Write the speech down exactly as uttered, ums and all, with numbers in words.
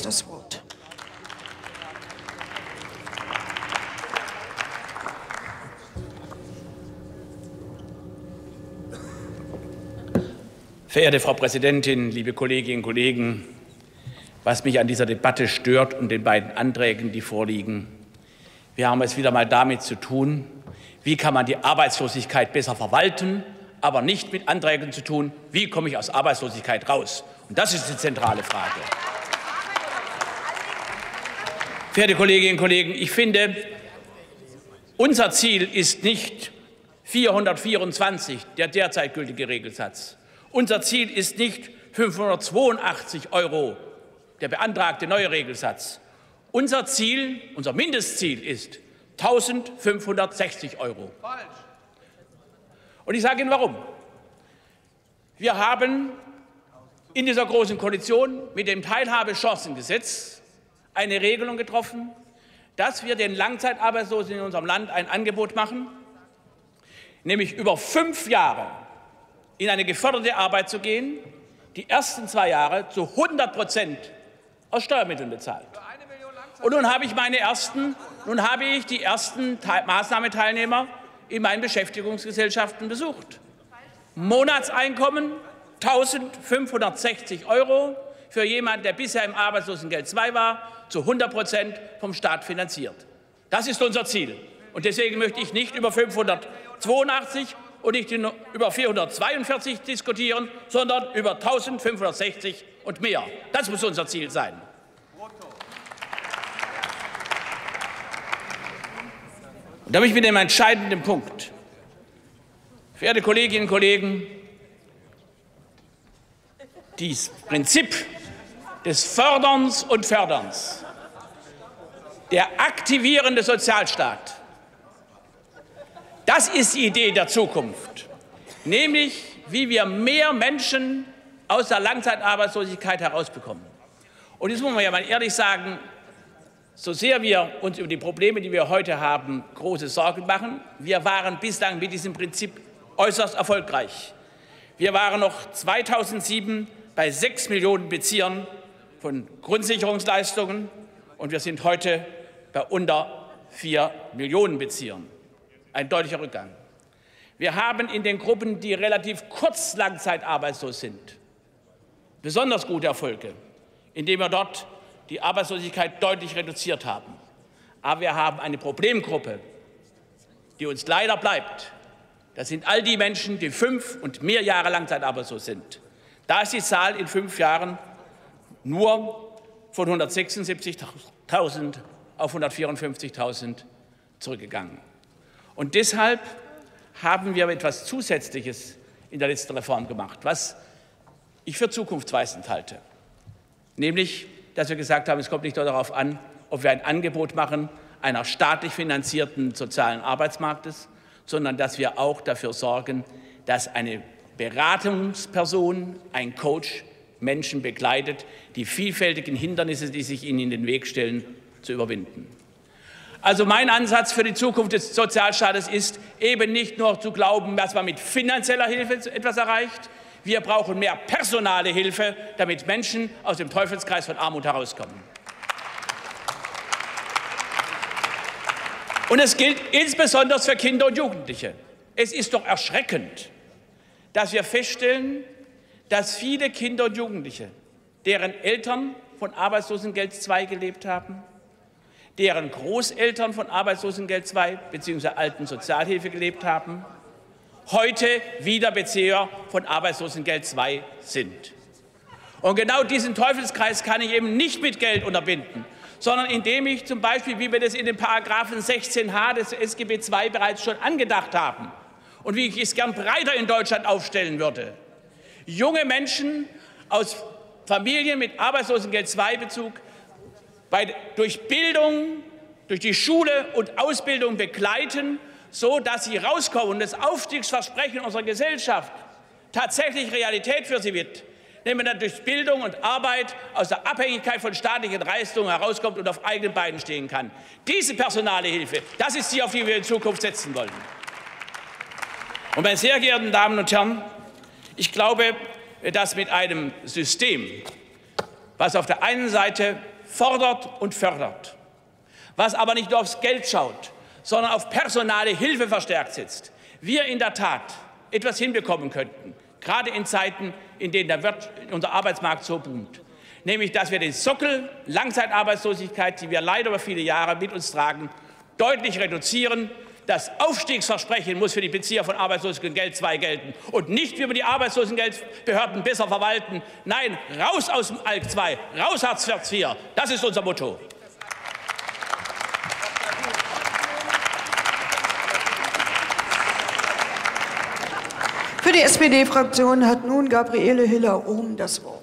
das Wort. Verehrte Frau Präsidentin, liebe Kolleginnen und Kollegen! Was mich an dieser Debatte stört und den beiden Anträgen, die vorliegen: Wir haben es wieder mal damit zu tun, wie kann man die Arbeitslosigkeit besser verwalten, aber nicht mit Anträgen zu tun, wie komme ich aus Arbeitslosigkeit raus. Und das ist die zentrale Frage. Verehrte Kolleginnen und Kollegen, ich finde, unser Ziel ist nicht vierhundertvierundzwanzig, der derzeit gültige Regelsatz. Unser Ziel ist nicht fünfhundertzweiundachtzig Euro, der beantragte neue Regelsatz. Unser Ziel, unser Mindestziel ist eintausendfünfhundertsechzig Euro. Und ich sage Ihnen warum. Wir haben in dieser Großen Koalition mit dem Teilhabechancengesetz eine Regelung getroffen, dass wir den Langzeitarbeitslosen in unserem Land ein Angebot machen, nämlich über fünf Jahre in eine geförderte Arbeit zu gehen, die ersten zwei Jahre zu hundert Prozent aus Steuermitteln bezahlt. Und nun habe ich meine ersten, nun habe ich die ersten Maßnahmeteilnehmer in meinen Beschäftigungsgesellschaften besucht. Monatseinkommen eintausendfünfhundertsechzig Euro für jemanden, der bisher im Arbeitslosengeld zwei war, zu hundert Prozent vom Staat finanziert. Das ist unser Ziel. Und deswegen möchte ich nicht über fünfhundertzweiundachtzig und nicht über vierhundertzweiundvierzig diskutieren, sondern über eintausendfünfhundertsechzig und mehr. Das muss unser Ziel sein. Und da bin ich mit dem entscheidenden Punkt. Verehrte Kolleginnen und Kollegen, dieses Prinzip des Förderns und Förderns, der aktivierende Sozialstaat, das ist die Idee der Zukunft, nämlich wie wir mehr Menschen aus der Langzeitarbeitslosigkeit herausbekommen. Und jetzt muss man ja mal ehrlich sagen, so sehr wir uns über die Probleme, die wir heute haben, große Sorgen machen, wir waren bislang mit diesem Prinzip äußerst erfolgreich. Wir waren noch zweitausendsieben bei sechs Millionen Beziehern von Grundsicherungsleistungen und wir sind heute bei unter vier Millionen Beziehern. Ein deutlicher Rückgang. Wir haben in den Gruppen, die relativ kurz langzeitarbeitslos sind, besonders gute Erfolge, indem wir dort die Arbeitslosigkeit deutlich reduziert haben. Aber wir haben eine Problemgruppe, die uns leider bleibt. Das sind all die Menschen, die fünf und mehr Jahre langzeitarbeitslos sind. Da ist die Zahl in fünf Jahren nur von hundertsechsundsiebzigtausend auf hundertvierundfünfzigtausend zurückgegangen. Und deshalb haben wir etwas Zusätzliches in der letzten Reform gemacht, was ich für zukunftsweisend halte. Nämlich, dass wir gesagt haben, es kommt nicht nur darauf an, ob wir ein Angebot machen einer staatlich finanzierten sozialen Arbeitsmarktes, sondern dass wir auch dafür sorgen, dass eine Beratungsperson, ein Coach, Menschen begleitet, die vielfältigen Hindernisse, die sich ihnen in den Weg stellen, zu überwinden. Also mein Ansatz für die Zukunft des Sozialstaates ist eben nicht nur zu glauben, dass man mit finanzieller Hilfe etwas erreicht. Wir brauchen mehr personale Hilfe, damit Menschen aus dem Teufelskreis von Armut herauskommen. Und es gilt insbesondere für Kinder und Jugendliche. Es ist doch erschreckend, dass wir feststellen, dass viele Kinder und Jugendliche, deren Eltern von Arbeitslosengeld zwei gelebt haben, deren Großeltern von Arbeitslosengeld zwei bzw. alten Sozialhilfe gelebt haben, heute wieder Bezieher von Arbeitslosengeld zwei sind. Und genau diesen Teufelskreis kann ich eben nicht mit Geld unterbinden, sondern indem ich zum Beispiel, wie wir das in den Paragraphen sechzehn h des S G B zwei bereits schon angedacht haben und wie ich es gern breiter in Deutschland aufstellen würde, junge Menschen aus Familien mit Arbeitslosengeld zwei Bezug bei, durch Bildung, durch die Schule und Ausbildung begleiten, so dass sie rauskommen und das Aufstiegsversprechen unserer Gesellschaft tatsächlich Realität für sie wird, nämlich dass durch Bildung und Arbeit aus der Abhängigkeit von staatlichen Leistungen herauskommt und auf eigenen Beinen stehen kann. Diese personale Hilfe, das ist die, auf die wir in Zukunft setzen wollen. Und meine sehr geehrten Damen und Herren, ich glaube, dass mit einem System, was auf der einen Seite fordert und fördert, was aber nicht nur aufs Geld schaut, sondern auf personale Hilfe verstärkt setzt, wir in der Tat etwas hinbekommen könnten, gerade in Zeiten, in denen der Wirt, unser Arbeitsmarkt so boomt. Nämlich, dass wir den Sockel Langzeitarbeitslosigkeit, die wir leider über viele Jahre mit uns tragen, deutlich reduzieren. Das Aufstiegsversprechen muss für die Bezieher von Arbeitslosengeld zwei gelten und nicht, wie wir die Arbeitslosengeldbehörden besser verwalten. Nein, raus aus dem ALK zwei, raus Hartz vier. Das ist unser Motto. Für die S P D-Fraktion hat nun Gabriele Hiller-Ohm das Wort.